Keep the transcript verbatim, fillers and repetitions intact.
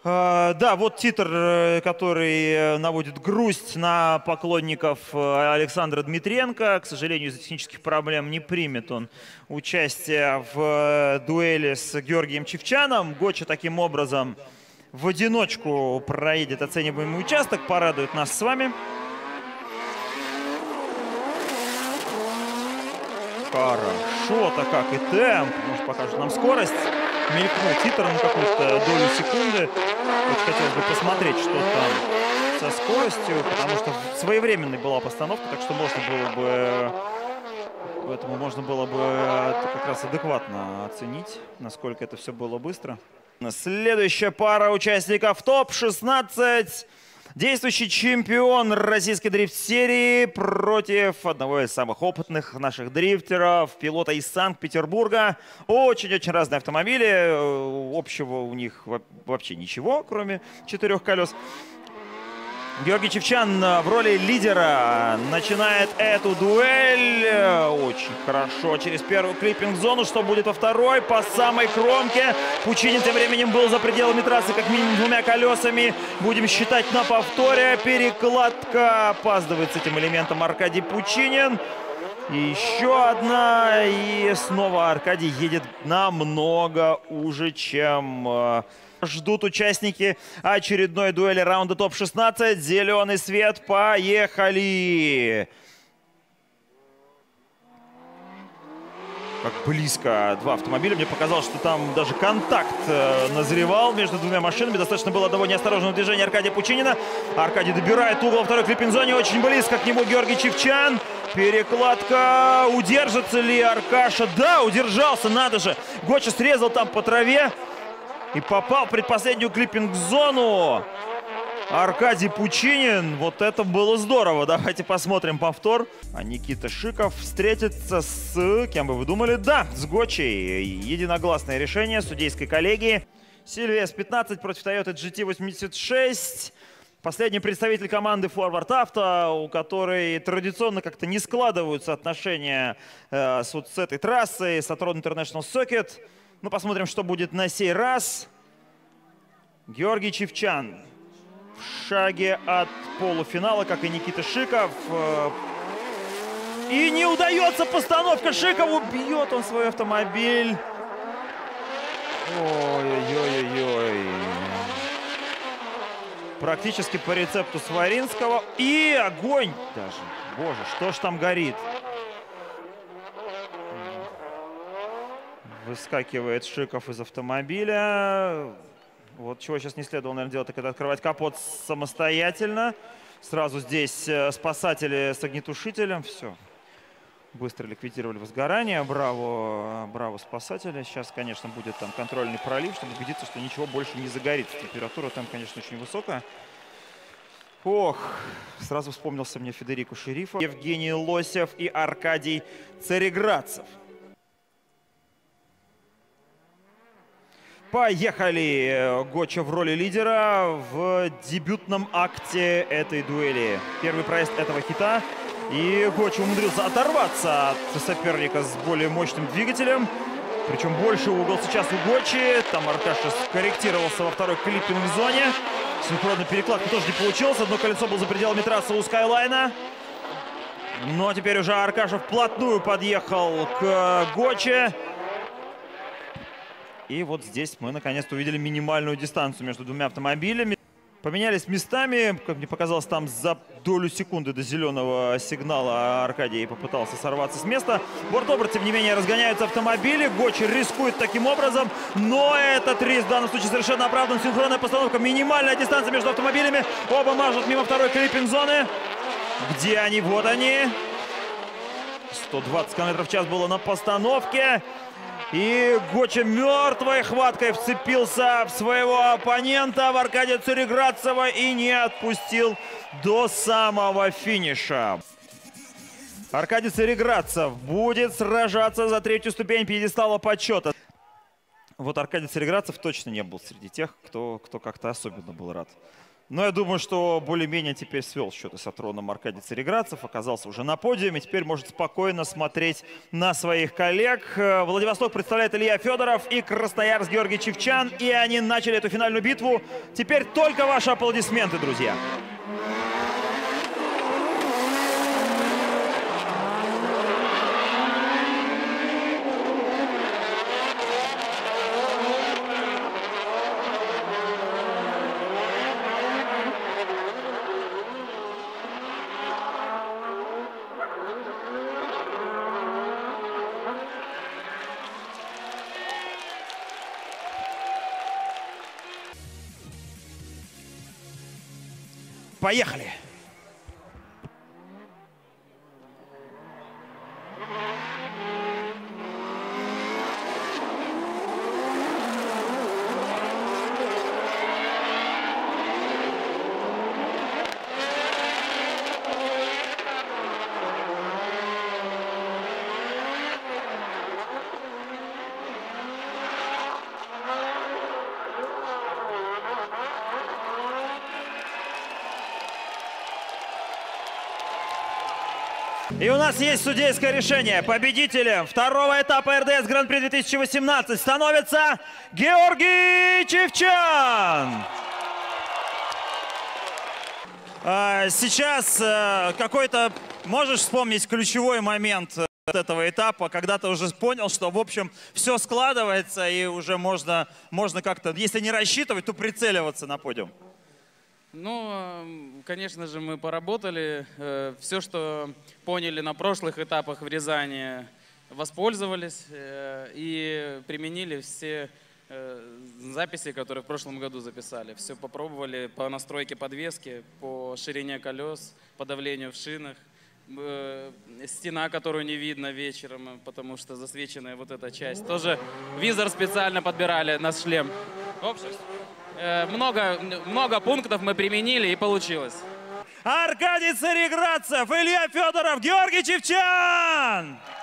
Да, вот титр, который наводит грусть на поклонников Александра Дмитриенко. К сожалению, из-за технических проблем не примет он участие в дуэли с Георгием Чивчаном. Гоча таким образом в одиночку проедет оцениваемый участок, порадует нас с вами. Хорошо-то как и темп. Может, покажет нам скорость. Мелькнул титр на какую-то долю секунды. Очень хотелось бы посмотреть, что там со скоростью, потому что своевременной была постановка, так что можно было бы, поэтому можно было бы как раз адекватно оценить, насколько это все было быстро. Следующая пара участников топ шестнадцать. Действующий чемпион российской дрифт-серии против одного из самых опытных наших дрифтеров, пилота из Санкт-Петербурга. Очень-очень разные автомобили. Общего у них вообще ничего, кроме четырех колес. Георгий Чивчан в роли лидера начинает эту дуэль. Очень хорошо через первую клиппинг-зону. Что будет во второй? По самой кромке. Пучинин тем временем был за пределами трассы как минимум двумя колесами. Будем считать на повторе. Перекладка. Опаздывает с этим элементом Аркадий Пучинин. И еще одна. И снова Аркадий едет намного уже, чем... ждут участники очередной дуэли раунда топ шестнадцать. Зеленый свет. Поехали! Как близко два автомобиля. Мне показалось, что там даже контакт назревал между двумя машинами. Достаточно было одного неосторожного движения Аркадия Пучинина. Аркадий добирает угол во второй клиппинг-зоне. Очень близко к нему Георгий Чивчан. Перекладка. Удержится ли Аркаша? Да, удержался, надо же. Гоча срезал там по траве. И попал в предпоследнюю клиппинг-зону Аркадий Пучинин. Вот это было здорово. Давайте посмотрим повтор. А Никита Шиков встретится с... Кем бы вы думали? Да, с Гочей. Единогласное решение судейской коллегии. Сильвия эс пятнадцать против Toyota джи ти восемьдесят шесть. Последний представитель команды Forward Auto, у которой традиционно как-то не складываются отношения э, с, вот, с этой трассой, с Atron International Circuit. Ну, посмотрим, что будет на сей раз. Георгий Чивчан в шаге от полуфинала, как и Никита Шиков. И не удается постановка Шикову. Бьет он свой автомобиль. Ой-ой-ой-ой. Практически по рецепту Сваринского. И огонь даже. Боже, что ж там горит. Выскакивает Шиков из автомобиля. Вот чего сейчас не следовало, наверное, делать, так это открывать капот самостоятельно. Сразу здесь спасатели с огнетушителем. Все. Быстро ликвидировали возгорание. Браво, браво спасатели. Сейчас, конечно, будет там контрольный пролив, чтобы убедиться, что ничего больше не загорится. Температура там, конечно, очень высокая. Ох, сразу вспомнился мне Федерико Шерифов, Евгений Лосев и Аркадий Цареградцев. Поехали! Гоча в роли лидера в дебютном акте этой дуэли. Первый проезд этого хита. И Гоча умудрился оторваться от соперника с более мощным двигателем. Причем больше угол сейчас у Гочи. Там Аркаша скорректировался во второй клиппинг-зоне. Синхронная перекладка тоже не получилась. Одно колесо было за пределами трассы у Скайлайна. Но теперь уже Аркаша вплотную подъехал к Гоче. И вот здесь мы наконец-то увидели минимальную дистанцию между двумя автомобилями. Поменялись местами. Как мне показалось, там за долю секунды до зеленого сигнала Аркадий попытался сорваться с места. Борт-оборот, тем не менее, разгоняются автомобили. Гоча рискует таким образом. Но этот риск в данном случае совершенно оправдан. Синхронная постановка. Минимальная дистанция между автомобилями. Оба мажут мимо второй клиппинг-зоны. Где они? Вот они. сто двадцать километров в час было на постановке. И Гоча мертвой хваткой вцепился в своего оппонента, в Аркадия Цареградцева, и не отпустил до самого финиша. Аркадий Цареградцев будет сражаться за третью ступень пьедестала почета. Вот Аркадий Цареградцев точно не был среди тех, кто, кто как-то особенно был рад Но я думаю, что более-менее теперь свел счеты с Атроном Аркадий Цареградцев, оказался уже на подиуме, теперь может спокойно смотреть на своих коллег. Владивосток представляет Илья Федоров и Красноярск Георгий Чивчан, и они начали эту финальную битву. Теперь только ваши аплодисменты, друзья. Поехали! И у нас есть судейское решение. Победителем второго этапа эр дэ эс Гран-при две тысячи восемнадцать становится Георгий Чивчан. Сейчас какой-то, можешь вспомнить ключевой момент этого этапа, когда ты уже понял, что, в общем, все складывается и уже можно, можно как-то, если не рассчитывать, то прицеливаться на подиум? Ну, конечно же, мы поработали. Все, что поняли на прошлых этапах в Рязани, воспользовались и применили все записи, которые в прошлом году записали. Все попробовали по настройке подвески, по ширине колес, по давлению в шинах. Стена, которую не видно вечером, потому что засвеченная вот эта часть. Тоже визор специально подбирали на шлем. В общем, много, много пунктов мы применили и получилось. Аркадий Цареградцев, Илья Федоров, Георгий Чивчан!